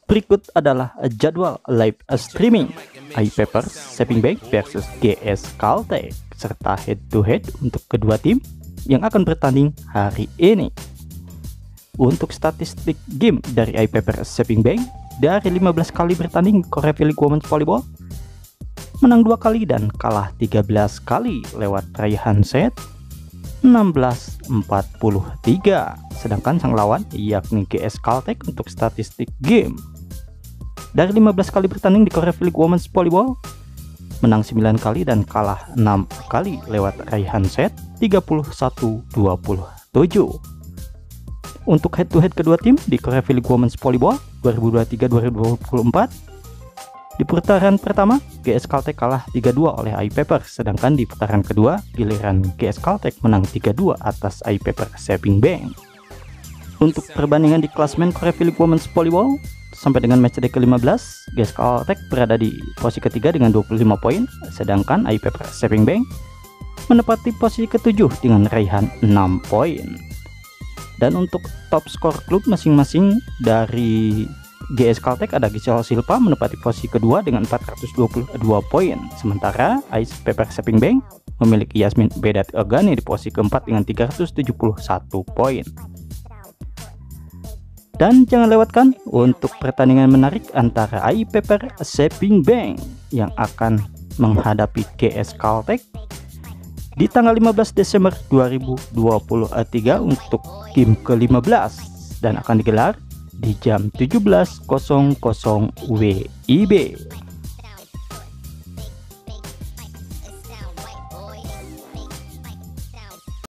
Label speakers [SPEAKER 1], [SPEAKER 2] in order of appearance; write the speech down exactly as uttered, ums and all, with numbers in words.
[SPEAKER 1] Berikut adalah jadwal live streaming iPaper Saving Bank versus G S Caltech serta head to head untuk kedua tim yang akan bertanding hari ini. Untuk statistik game dari iPaper Saving Bank, dari lima belas kali bertanding Korea V-League Women's Volleyball, menang dua kali dan kalah tiga belas kali lewat raihan set enam belas empat puluh tiga. Sedangkan sang lawan yakni G S Caltech untuk statistik game, dari lima belas kali bertanding di Korea V-League Women's Volleyball, menang sembilan kali dan kalah enam kali lewat raihan set tiga puluh satu dua puluh tujuh. Untuk head to head kedua tim di Korea V-League Women's Volleyball dua ribu dua puluh tiga dua ribu dua puluh empat, di putaran pertama G S Caltech kalah tiga dua oleh iPaper, sedangkan di putaran kedua giliran G S Caltech menang tiga dua atas iPaper Saving Bank. Untuk perbandingan di klasmen Korea V-League Women's Volleyball sampai dengan matchday ke lima belas, G S Caltech berada di posisi ketiga dengan dua puluh lima poin, sedangkan iPaper Saving Bank menempati posisi ketujuh dengan raihan enam poin. Dan untuk top skor klub masing-masing dari G S Caltech ada Giselle Silva menempati posisi kedua dengan empat ratus dua puluh dua poin, sementara iPaper Saving Bank memiliki Yasmin Bedat Ogani di posisi keempat dengan tiga ratus tujuh puluh satu poin. Dan jangan lewatkan untuk pertandingan menarik antara iPaper Saving Bank yang akan menghadapi G S Caltech di tanggal lima belas Desember dua ribu dua puluh tiga untuk game ke lima belas dan akan digelar di jam tujuh belas W I B.